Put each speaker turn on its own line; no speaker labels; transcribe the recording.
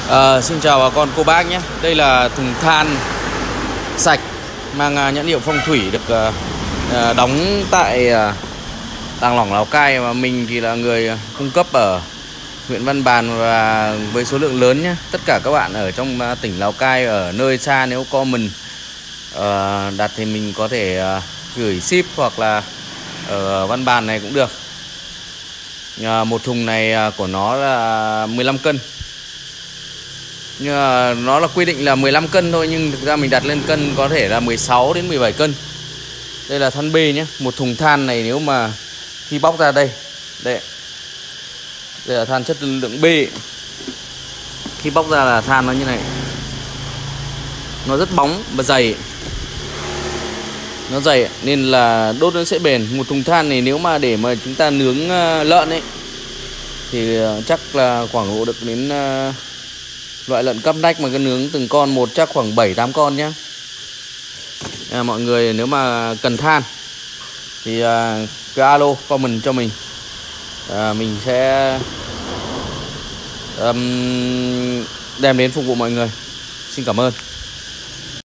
Xin chào bà con cô bác nhé. Đây là thùng than sạch mang nhãn hiệu Phong Thủy được đóng tại Tàng Lỏng Lào Cai, và mình thì là người cung cấp ở huyện Văn Bàn và với số lượng lớn nhé. Tất cả các bạn ở trong tỉnh Lào Cai ở nơi xa nếu comment đặt thì mình có thể gửi ship hoặc là ở Văn Bàn này cũng được. Một thùng này của nó là 15 cân. Nhưng nó là quy định là 15 cân thôi, nhưng thực ra mình đặt lên cân có thể là 16 đến 17 cân. Đây là than B nhé. Một thùng than này nếu mà khi bóc ra đây là than chất lượng B. Khi bóc ra là than nó như này, nó rất bóng và dày, nó dày nên là đốt nó sẽ bền. Một thùng than này nếu mà để mà chúng ta nướng lợn ấy thì chắc là khoảng độ được đến loại lợn cắp nách mà cái nướng từng con một chắc khoảng 7-8 con nhá. Mọi người nếu mà cần than thì cứ alo comment cho mình, mình sẽ đem đến phục vụ mọi người. Xin cảm ơn.